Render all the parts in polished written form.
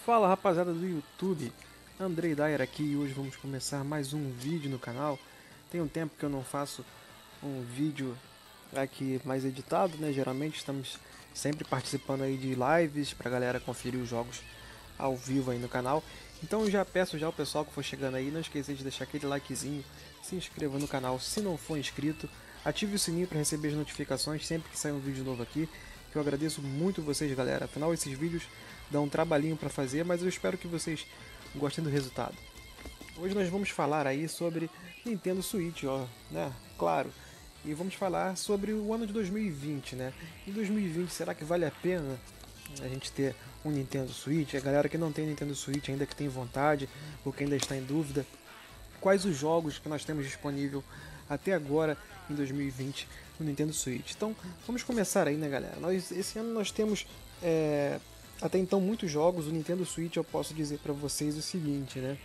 Fala rapaziada do YouTube, Andrei Dyer aqui e hoje vamos começar mais um vídeo no canal. Tem um tempo que eu não faço um vídeo aqui mais editado, né? Geralmente estamos sempre participando aí de lives pra galera conferir os jogos ao vivo aí no canal. Então eu já peço já ao pessoal que for chegando aí, não esqueça de deixar aquele likezinho, se inscreva no canal se não for inscrito, ative o sininho para receber as notificações sempre que sair um vídeo novo aqui, que eu agradeço muito vocês, galera. Afinal, esses vídeos dão um trabalhinho para fazer, mas eu espero que vocês gostem do resultado. Hoje nós vamos falar aí sobre Nintendo Switch, ó, né? Claro. E vamos falar sobre o ano de 2020, né? Em 2020, será que vale a pena a gente ter um Nintendo Switch? A galera que não tem Nintendo Switch ainda que tem vontade, ou que ainda está em dúvida, quais os jogos que nós temos disponível até agora em 2020 no Nintendo Switch? Então, vamos começar aí, né, galera? Esse ano nós temos até então muitos jogos. O Nintendo Switch, eu posso dizer para vocês o seguinte, né?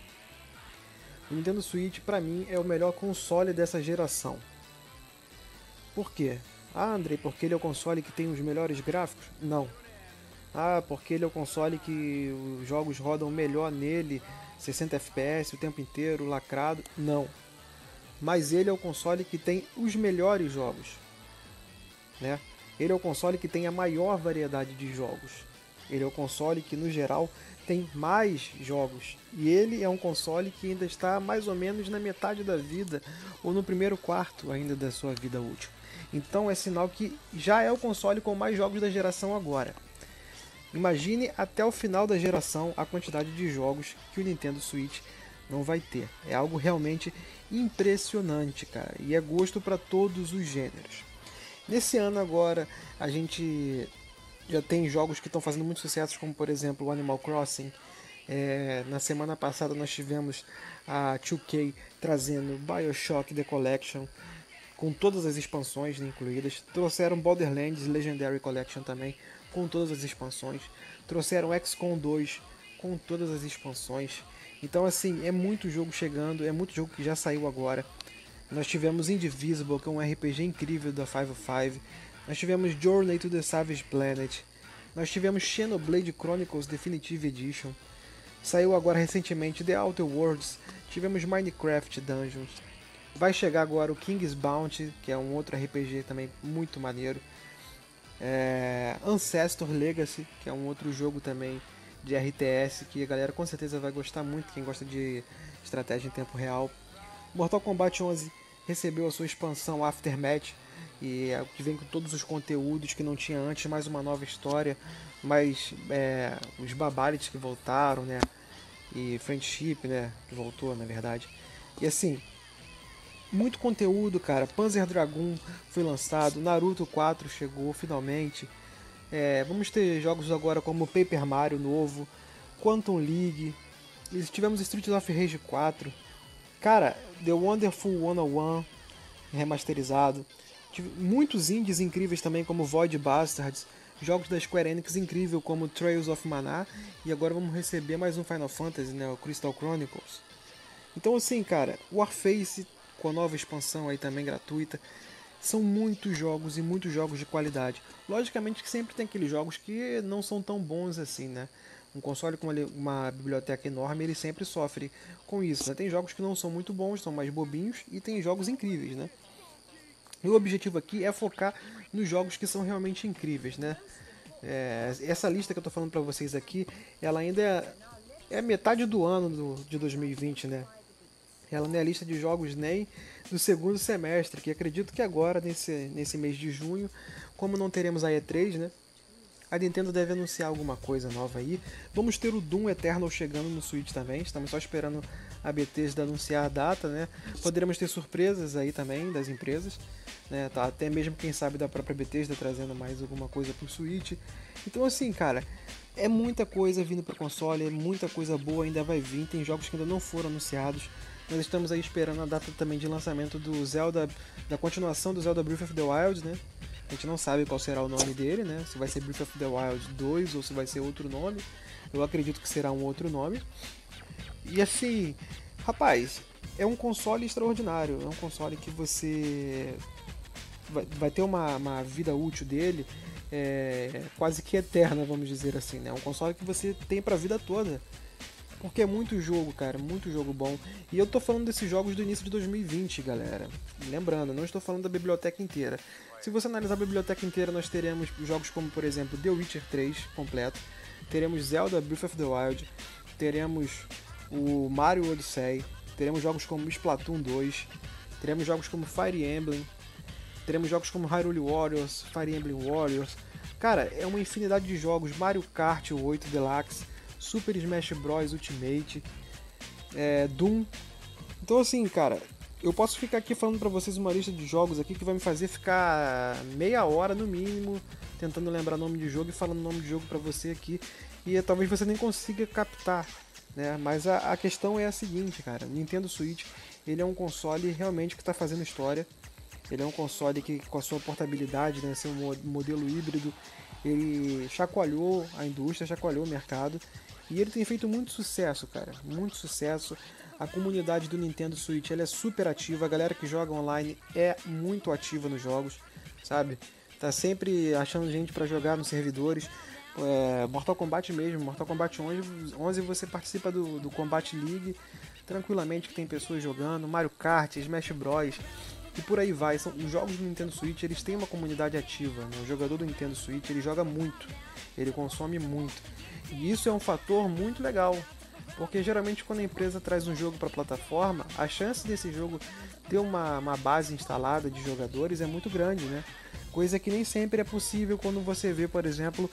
O Nintendo Switch, para mim, é o melhor console dessa geração. Por quê? Ah, Andrei, porque ele é o console que tem os melhores gráficos? Não. Ah, porque ele é o console que os jogos rodam melhor nele, 60 FPS o tempo inteiro, lacrado? Não. Mas ele é o console que tem os melhores jogos, né? Ele é o console que tem a maior variedade de jogos. Ele é o console que, no geral, tem mais jogos. E ele é um console que ainda está mais ou menos na metade da vida, ou no primeiro quarto ainda da sua vida útil. Então é sinal que já é o console com mais jogos da geração agora. Imagine até o final da geração a quantidade de jogos que o Nintendo Switch não vai ter. É algo realmente impressionante, cara. E é gosto para todos os gêneros. Nesse ano agora, a gente já tem jogos que estão fazendo muito sucesso, como por exemplo o Animal Crossing. Na semana passada nós tivemos a 2K trazendo BioShock The Collection, com todas as expansões, né, incluídas. Trouxeram Borderlands Legendary Collection também, com todas as expansões. Trouxeram XCOM 2 com todas as expansões. Então assim, é muito jogo chegando, é muito jogo que já saiu agora. Nós tivemos Indivisible, que é um RPG incrível da 505. Nós tivemos Journey to the Savage Planet. Nós tivemos Xenoblade Chronicles Definitive Edition. Saiu agora recentemente The Outer Worlds. Tivemos Minecraft Dungeons. Vai chegar agora o King's Bounty, que é um outro RPG também muito maneiro. Ancestor Legacy, que é um outro jogo também de RTS, que a galera com certeza vai gostar muito, quem gosta de estratégia em tempo real. Mortal Kombat 11 recebeu a sua expansão Aftermath, e que vem com todos os conteúdos que não tinha antes, mais uma nova história, mais os Babalites que voltaram, né? E Friendship, né? Que voltou, na verdade. E assim, muito conteúdo, cara. Panzer Dragoon foi lançado, Naruto 4 chegou finalmente. Vamos ter jogos agora como Paper Mario novo, Quantum League, e tivemos Street of Rage 4. Cara, The Wonderful 101 remasterizado. Tive muitos indies incríveis também, como Void Bastards, jogos da Square Enix incrível como Trails of Mana, e agora vamos receber mais um Final Fantasy, né, o Crystal Chronicles. Então assim, cara, Warface com a nova expansão aí também gratuita. São muitos jogos e muitos jogos de qualidade. Logicamente que sempre tem aqueles jogos que não são tão bons assim, né? Um console com uma biblioteca enorme, ele sempre sofre com isso, né? Tem jogos que não são muito bons, são mais bobinhos, e tem jogos incríveis, né? E o objetivo aqui é focar nos jogos que são realmente incríveis, né? Essa lista que eu tô falando pra vocês aqui, ela ainda é metade do ano de 2020, né? Ela não é a lista de jogos nem do segundo semestre, que acredito que agora, nesse mês de junho, como não teremos a E3, né? A Nintendo deve anunciar alguma coisa nova aí. Vamos ter o Doom Eternal chegando no Switch também. Estamos só esperando a Bethesda anunciar a data, né? Poderemos ter surpresas aí também das empresas, né? Tá, até mesmo, quem sabe, da própria Bethesda trazendo mais alguma coisa pro Switch. Então assim, cara, é muita coisa vindo pro console, é muita coisa boa ainda vai vir. Tem jogos que ainda não foram anunciados. Nós estamos aí esperando a data também de lançamento do Zelda, da continuação do Zelda Breath of the Wild, né? A gente não sabe qual será o nome dele, né? Se vai ser Breath of the Wild 2 ou se vai ser outro nome. Eu acredito que será um outro nome. E assim, rapaz, é um console extraordinário. É um console que você vai ter uma vida útil dele quase que eterna, vamos dizer assim, né? Um console que você tem pra vida toda. Porque é muito jogo, cara, muito jogo bom. E eu tô falando desses jogos do início de 2020, galera. Lembrando, não estou falando da biblioteca inteira. Se você analisar a biblioteca inteira, nós teremos jogos como, por exemplo, The Witcher 3 completo. Teremos Zelda Breath of the Wild. Teremos o Mario Odyssey. Teremos jogos como Splatoon 2. Teremos jogos como Fire Emblem. Teremos jogos como Hyrule Warriors, Fire Emblem Warriors. Cara, é uma infinidade de jogos. Mario Kart 8 Deluxe, Super Smash Bros Ultimate, Doom. Então assim, cara, eu posso ficar aqui falando pra vocês uma lista de jogos aqui que vai me fazer ficar meia hora no mínimo tentando lembrar nome de jogo e falando nome de jogo pra você aqui, e talvez você nem consiga captar, né? Mas a questão é a seguinte, cara, o Nintendo Switch, ele é um console realmente que está fazendo história. Ele é um console que, com a sua portabilidade, né, seu modelo híbrido, ele chacoalhou a indústria, chacoalhou o mercado, e ele tem feito muito sucesso, cara, muito sucesso. A comunidade do Nintendo Switch, ela é super ativa, a galera que joga online é muito ativa nos jogos, sabe? Tá sempre achando gente para jogar nos servidores. Mortal Kombat mesmo, Mortal Kombat 11 você participa do Combat League tranquilamente, que tem pessoas jogando, Mario Kart, Smash Bros, e por aí vai. Os jogos do Nintendo Switch, eles têm uma comunidade ativa, né? O jogador do Nintendo Switch, ele joga muito, ele consome muito, e isso é um fator muito legal, porque geralmente quando a empresa traz um jogo para a plataforma, a chance desse jogo ter uma base instalada de jogadores é muito grande, né? Coisa que nem sempre é possível quando você vê, por exemplo,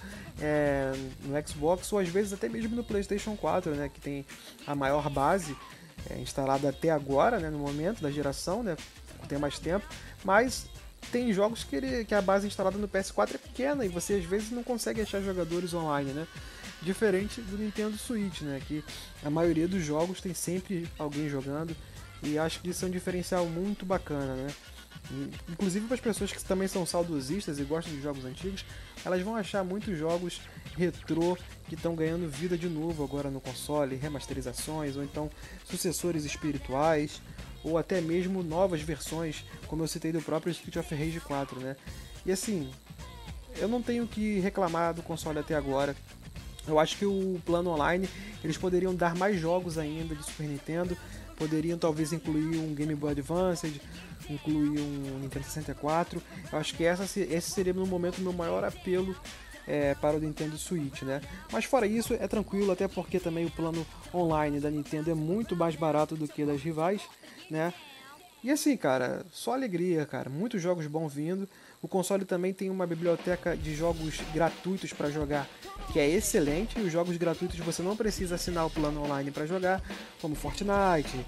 no Xbox, ou às vezes até mesmo no PlayStation 4, né, que tem a maior base instalada até agora, né, no momento da geração, né, tem mais tempo, mas tem jogos que a base instalada no PS4 é pequena e você às vezes não consegue achar jogadores online, né? Diferente do Nintendo Switch, né, que a maioria dos jogos tem sempre alguém jogando, e acho que isso é um diferencial muito bacana, né? Inclusive para as pessoas que também são saudosistas e gostam de jogos antigos, elas vão achar muitos jogos retrô que estão ganhando vida de novo agora no console, remasterizações ou então sucessores espirituais, ou até mesmo novas versões, como eu citei do próprio Street of Rage 4, né? E assim, eu não tenho que reclamar do console até agora. Eu acho que o plano online, eles poderiam dar mais jogos ainda de Super Nintendo, poderiam talvez incluir um Game Boy Advance, incluir um Nintendo 64. Eu acho que esse seria no momento o meu maior apelo para o Nintendo Switch, né? Mas fora isso, é tranquilo, até porque também o plano online da Nintendo é muito mais barato do que das rivais, né? E assim, cara, só alegria, cara. Muitos jogos bons vindo. O console também tem uma biblioteca de jogos gratuitos para jogar, que é excelente. E os jogos gratuitos você não precisa assinar o plano online para jogar, como Fortnite,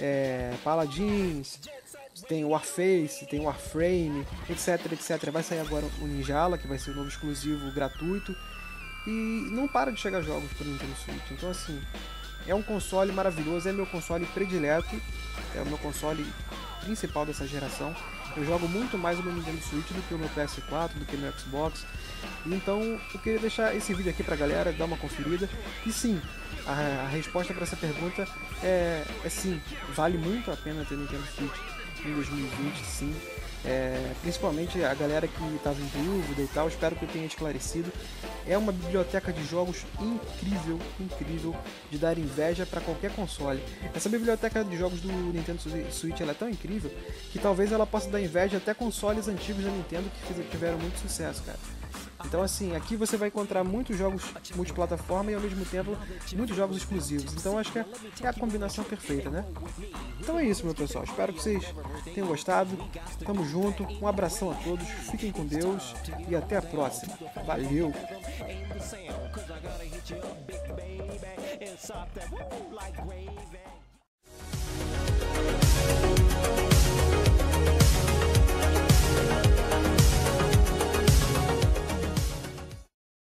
Paladins, tem Warface, tem Warframe, etc, etc. Vai sair agora o Ninjala, que vai ser o novo exclusivo gratuito. E não para de chegar jogos para o Nintendo Switch. Então assim, é um console maravilhoso, é meu console predileto, é o meu console principal dessa geração. Eu jogo muito mais o meu Nintendo Switch do que o meu PS4, do que o meu Xbox. Então eu queria deixar esse vídeo aqui pra galera, dar uma conferida. E sim, a resposta para essa pergunta é sim, vale muito a pena ter Nintendo Switch em 2020, sim. Principalmente a galera que estava em dúvida e tal, espero que eu tenha esclarecido. É uma biblioteca de jogos incrível, incrível, de dar inveja para qualquer console. Essa biblioteca de jogos do Nintendo Switch ela é tão incrível que talvez ela possa dar inveja até consoles antigos da Nintendo que tiveram muito sucesso, cara. Então assim, aqui você vai encontrar muitos jogos multiplataforma e ao mesmo tempo muitos jogos exclusivos. Então acho que é a combinação perfeita, né? Então é isso, meu pessoal. Espero que vocês tenham gostado. Tamo junto. Um abração a todos. Fiquem com Deus e até a próxima. Valeu!